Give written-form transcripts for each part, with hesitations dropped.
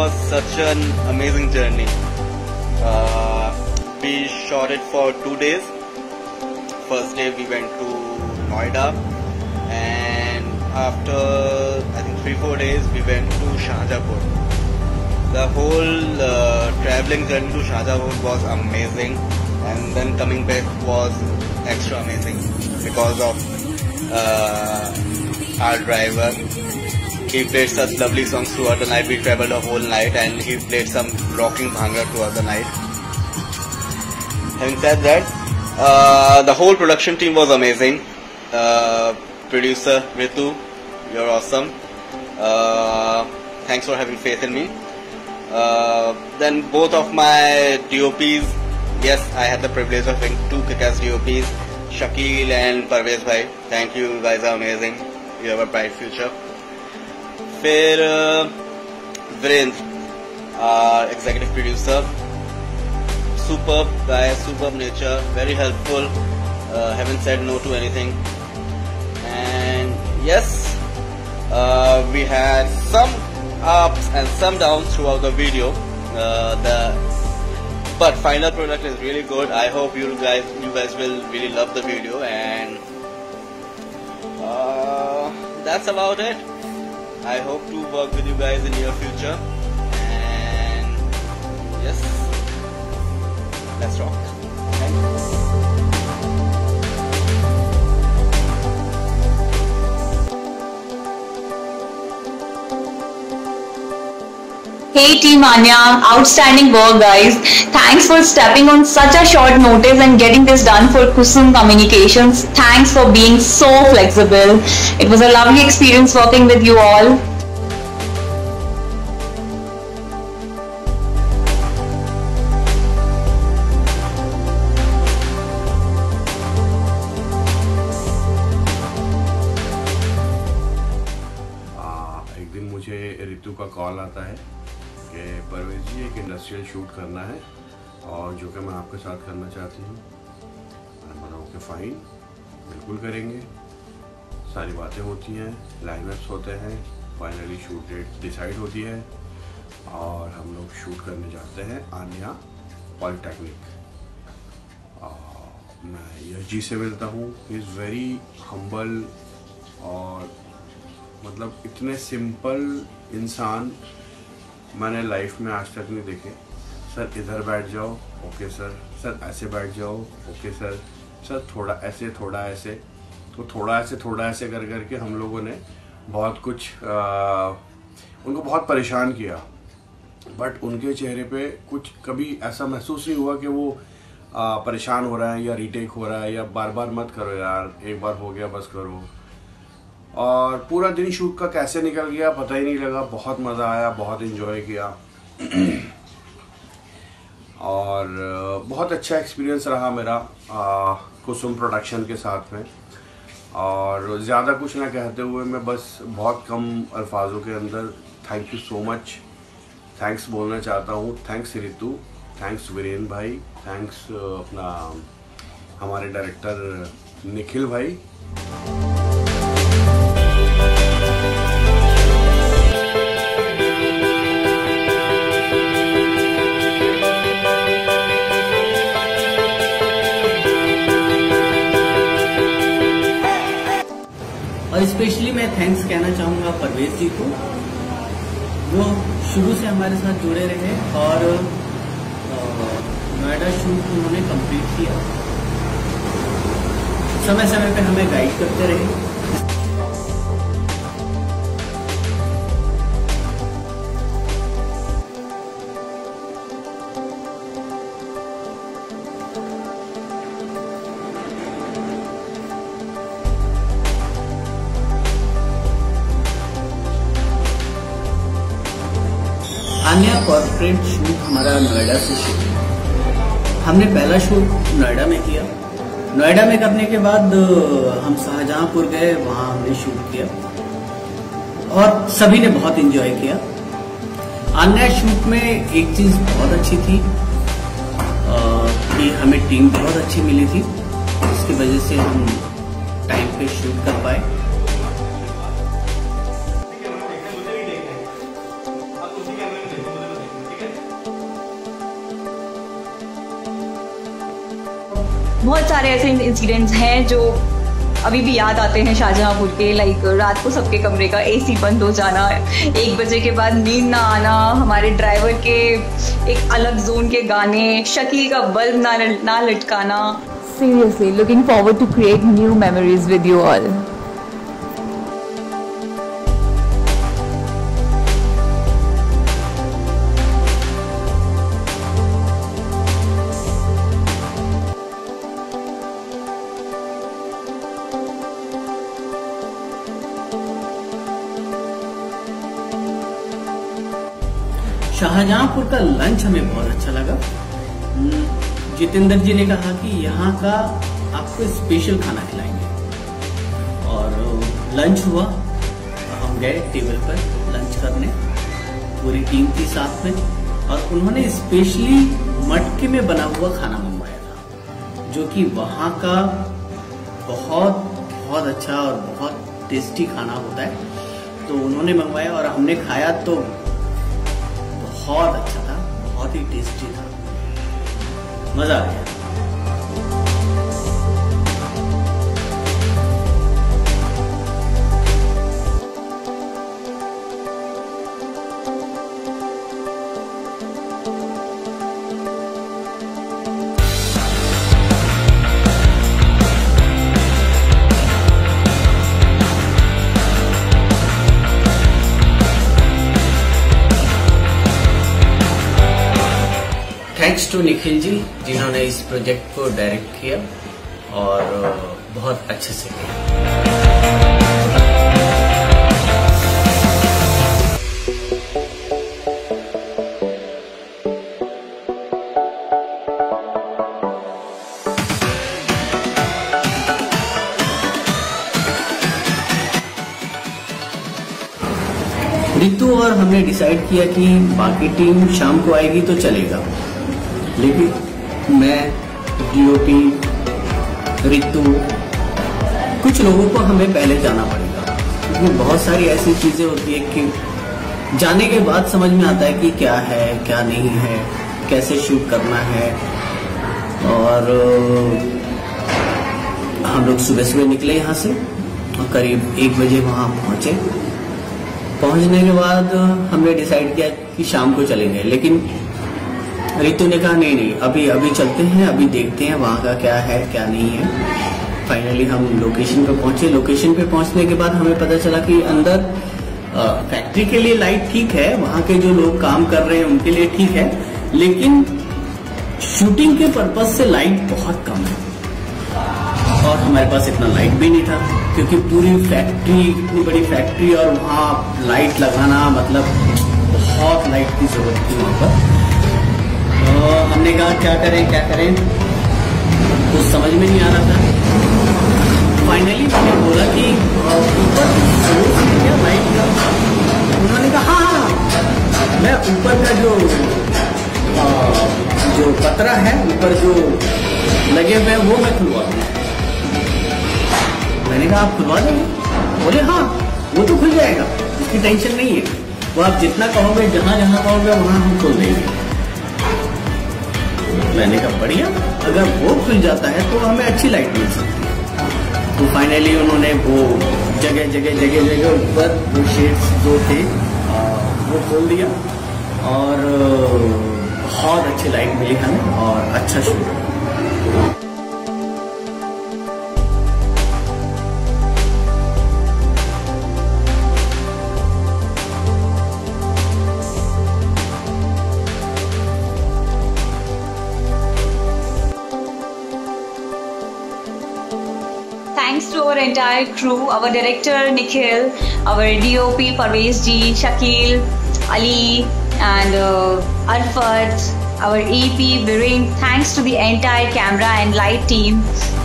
was such an amazing journey. We shot it for 2 days. First day we went to Noida, and after I think 3-4 days we went to Shahjahanpur. The whole traveling journey to Shahjahanpur was amazing, and then coming back was extra amazing because of our driver. He played such lovely songs throughout the night. We traveled a whole night and he played some rocking bhangra throughout the night. Having said that, the whole production team was amazing. Producer Ritu, you're awesome. Thanks for having faith in me. Then both of my DOPs, yes, I had the privilege of having 2 kick-ass DOPs, Shakil and Parvez Bhai. Thank you, you guys are amazing. You have a bright future. फिर Virendra, executive producer, superb guy, superb nature, very helpful, haven't said no to anything. And yes, we had some ups and some downs throughout the video, but final product is really good. I hope you guys will really love the video, and that's about it. I hope to work with you guys in near future, and yes, let's rock. Thank you. Hey Team Anya, outstanding work guys. Thanks for stepping on such a short notice and getting this done for Kusum Communications. Thanks for being so flexible. It was a lovely experience working with you all. एक दिन मुझे रितु का call आता है कि परवेज जी एक industrial shoot करना है और जो कि मैं आपके साथ करना चाहती हूँ। मैंने बोला ओके फाइन, बिल्कुल करेंगे। सारी बातें होती हैं, लाइनअप्स होते हैं, फाइनली शूट डेट डिसाइड होती है और हम लोग शूट करने जाते हैं आन्या पॉलिटेक्निक। मैं यश जी से मिलता हूँ। ही इज़ वेरी हम्बल और मतलब इतने सिंपल इंसान मैंने लाइफ में आज तक नहीं देखे। सर इधर बैठ जाओ, ओके सर, सर ऐसे बैठ जाओ, ओके सर, सर थोड़ा ऐसे थोड़ा ऐसे, तो थोड़ा ऐसे कर करके हम लोगों ने बहुत कुछ उनको बहुत परेशान किया, बट उनके चेहरे पे कुछ कभी ऐसा महसूस नहीं हुआ कि वो परेशान हो रहा है या रीटेक हो रहा है या बार बार मत करो यार, एक बार हो गया बस करो। और पूरा दिन शूट का कैसे निकल गया पता ही नहीं लगा। बहुत मज़ा आया, बहुत इन्जॉय किया और बहुत अच्छा एक्सपीरियंस रहा मेरा कुसुम प्रोडक्शन के साथ में। और ज़्यादा कुछ ना कहते हुए मैं बस बहुत कम अल्फाजों के अंदर thank you so much, thanks बोलना चाहता हूँ। थैंक्स रितु, थैंक्स वीरेंद्र भाई, थैंक्स अपना हमारे डायरेक्टर निखिल भाई। और स्पेशली मैं थैंक्स कहना चाहूँगा परवेज जी को, वो शुरू से हमारे साथ जुड़े रहे और नोएडा शूट उन्होंने कंप्लीट किया, समय समय पे हमें गाइड करते रहे। आन्या कॉर्पोरेट शूट हमारा नोएडा से शुरू हुआ। हमने पहला शूट नोएडा में किया। नोएडा में करने के बाद हम शाहजहांपुर गए, वहां हमने शूट किया और सभी ने बहुत एंजॉय किया। आन्या शूट में एक चीज बहुत अच्छी थी कि हमें टीम बहुत अच्छी मिली थी, इसकी वजह से हम टाइम पे शूट कर पाए। बहुत सारे ऐसे इंसिडेंट्स हैं जो अभी भी याद आते हैं शाहजहांपुर के, लाइक रात को सबके कमरे का एसी बंद हो जाना, 1 बजे के बाद नींद ना आना, हमारे ड्राइवर के एक अलग जोन के गाने, शकील का बल्ब ना लटकाना। Seriously, looking forward to create new memories with you all. Shahjahanpur का लंच हमें बहुत अच्छा लगा। जितेंद्र जी ने कहा कि यहाँ का आपको स्पेशल खाना खिलाएंगे और लंच हुआ। हम गए टेबल पर लंच करने, पूरी टीम थी साथ में, और उन्होंने स्पेशली मटके में बना हुआ खाना मंगवाया था, जो कि वहाँ का बहुत बहुत अच्छा और बहुत टेस्टी खाना होता है। तो उन्होंने मंगवाया और हमने खाया तो बहुत अच्छा था, बहुत ही टेस्टी था, मजा आ गया। थैंक्स टू निखिल जी, जिन्होंने इस प्रोजेक्ट को डायरेक्ट किया और बहुत अच्छे से किया। रितु और हमने डिसाइड किया कि बाकी टीम शाम को आएगी तो चलेगा, लेकिन मैं, डीओपी, रितु, कुछ लोगों को हमें पहले जाना पड़ेगा, क्योंकि बहुत सारी ऐसी चीजें होती है कि जाने के बाद समझ में आता है कि क्या है क्या नहीं है, कैसे शूट करना है। और हम लोग सुबह सुबह निकले यहाँ से और करीब 1 बजे वहां पहुंचे। पहुंचने के बाद हमने डिसाइड किया कि शाम को चलेंगे, लेकिन रितु ने कहा नहीं अभी चलते हैं, अभी देखते हैं वहाँ का क्या है क्या नहीं है। फाइनली हम लोकेशन पे पहुंचे। लोकेशन पे पहुंचने के बाद हमें पता चला कि अंदर फैक्ट्री के लिए लाइट ठीक है, वहाँ के जो लोग काम कर रहे हैं उनके लिए ठीक है, लेकिन शूटिंग के पर्पज से लाइट बहुत कम है और हमारे पास इतना लाइट भी नहीं था, क्योंकि पूरी फैक्ट्री, इतनी बड़ी फैक्ट्री और वहाँ लाइट लगाना मतलब बहुत लाइट की जरूरत थी वहाँ पर। तो हमने कहा क्या करें, कुछ समझ में नहीं आ रहा था। फाइनली मैंने बोला कि ऊपर क्या लाइट का, उन्होंने कहा हाँ, मैं ऊपर का जो पतरा है ऊपर जो लगे हुए हैं वो मैं खुलवा दूँ। मैंने कहा आप खुलवा देंगे? बोले हाँ वो तो खुल जाएगा, उसकी टेंशन नहीं है, वो आप जितना कहोगे, जहां जहां कहोगे वहां हम खोल देंगे। मैंने कहा बढ़िया, अगर वो खुल जाता है तो हमें अच्छी लाइट मिल सकती है। तो फाइनली उन्होंने वो जगह ऊपर वो शेड्स जो थे वो खोल दिया और बहुत अच्छी लाइट मिली हमें और अच्छा shoot. Thanks to our entire crew, our director Nikhil, our DOP Parvez ji, Shakil, Ali and Arfat, our EP Viren. Thanks to the entire camera and light team.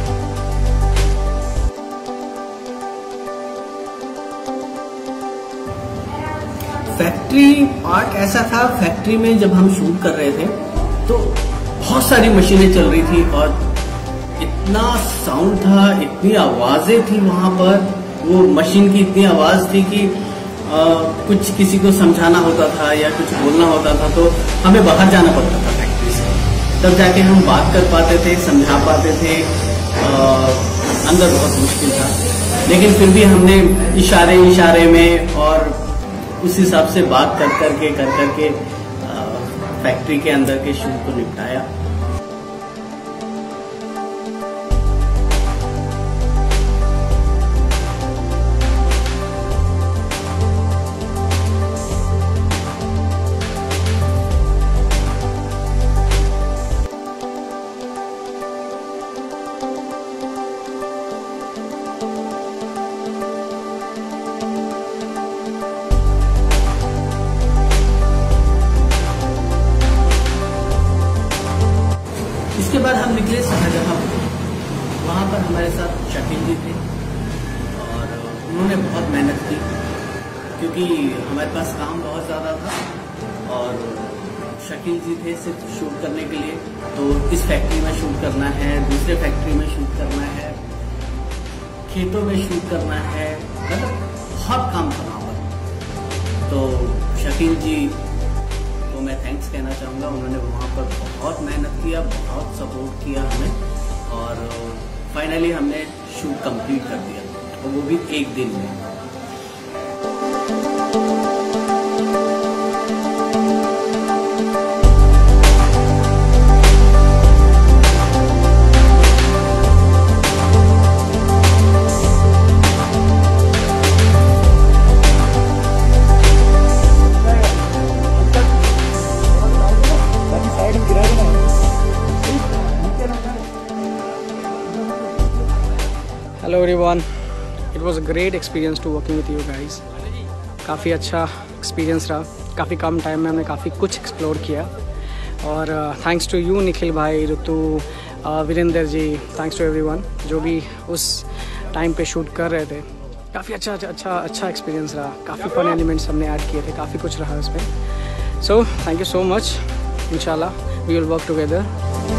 Factory part ऐसा था, factory में जब हम shoot कर रहे थे तो बहुत सारी मशीनें चल रही थी और इतना साउंड था, इतनी आवाजें थी वहां पर, वो मशीन की इतनी आवाज थी कि कुछ किसी को समझाना होता था या कुछ बोलना होता था तो हमें बाहर जाना पड़ता था फैक्ट्री से। तब जाके हम बात कर पाते थे, समझा पाते थे। अंदर बहुत मुश्किल था, लेकिन फिर भी हमने इशारे में और उस हिसाब से बात कर करके फैक्ट्री के अंदर के शूट को निपटाया। इसके बाद हम निकले शाहजहांपुर। वहाँ पर हमारे साथ शकील जी थे और उन्होंने बहुत मेहनत की, क्योंकि हमारे पास काम बहुत ज़्यादा था और शकील जी थे सिर्फ शूट करने के लिए। तो इस फैक्ट्री में शूट करना है, दूसरे फैक्ट्री में शूट करना है, खेतों में शूट करना है, मतलब बहुत काम था वहाँ पर। तो शकील जी को मैं थैंक्स कहना चाहूँगा। उन्होंने वहाँ पर बहुत मेहनत किया, बहुत सपोर्ट किया हमें और फाइनली हमने शूट कंप्लीट कर दिया, और वो भी एक दिन में। Hello everyone, it was a great experience to working with you guys. काफ़ी अच्छा एक्सपीरियंस रहा, काफ़ी कम टाइम में हमने काफ़ी कुछ एक्सप्लोर किया और थैंक्स टू यू निखिल भाई, Ritu, Virendra ji, thanks to everyone जो भी उस टाइम पे शूट कर रहे थे। काफ़ी अच्छा एक्सपीरियंस रहा, काफ़ी फन एलिमेंट्स हमने ऐड किए थे, काफ़ी कुछ रहा इसमें। So thank you so much. इंशाल्लाह वी विल वर्क टुगेदर।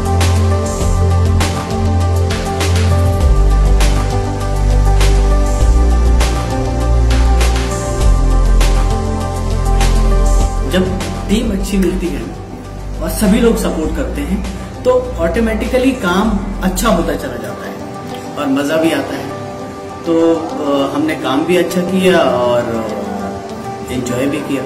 जब टीम अच्छी मिलती है और सभी लोग सपोर्ट करते हैं तो ऑटोमेटिकली काम अच्छा होता चला जाता है और मज़ा भी आता है। तो हमने काम भी अच्छा किया और एंजॉय भी किया।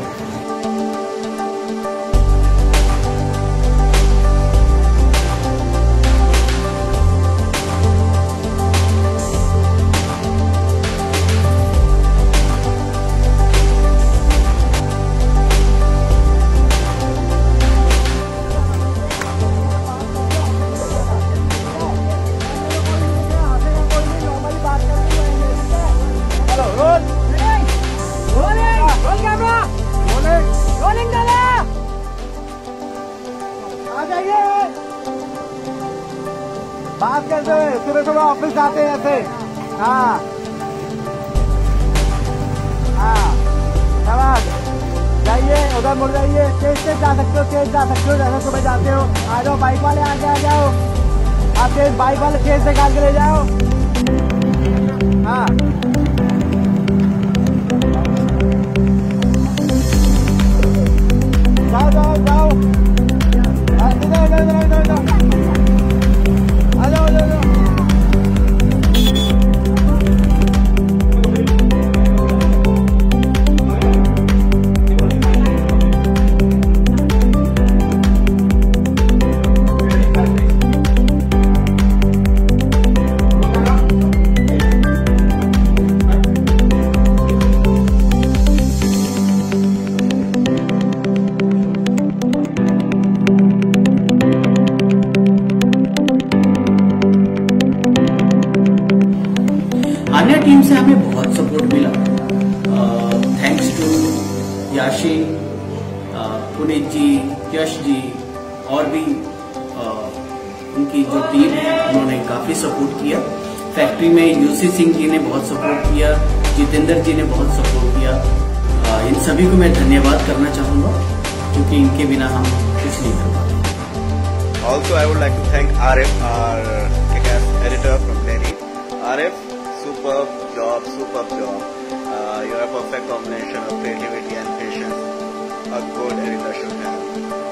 बात कैसे सुबह सुबह ऑफिस जाते हैं ऐसे। हाँ हाँ, शाबाश, जाइए उधर मुड़ जाइए, तेज तेज जा सकते हो, तेज जा सकते हो, जैसे सुबह जाते हो। आ जाओ बाइक वाले, आगे आ जाओ, आप तेज बाइक वाले तेज निकाल के ले जाओ। हाँ जाओ जाओ जाओ, अन्य टीम से हमें बहुत सपोर्ट मिला। थैंक्स टू याशी, पुनीत जी, यश जी और भी उनकी जो टीम है उन्होंने काफी सपोर्ट किया। फैक्ट्री में यूसी सिंह जी ने बहुत सपोर्ट किया, जितेंद्र जी ने बहुत सपोर्ट किया। इन सभी को मैं धन्यवाद करना चाहूंगा क्योंकि इनके बिना हम कुछ नहीं कर पाते। Also, I would like to thank Arif, our kick-ass editor from Delhi. Arif, superb job, superb job. You're a perfect combination of creativity and patience. A good editor should have.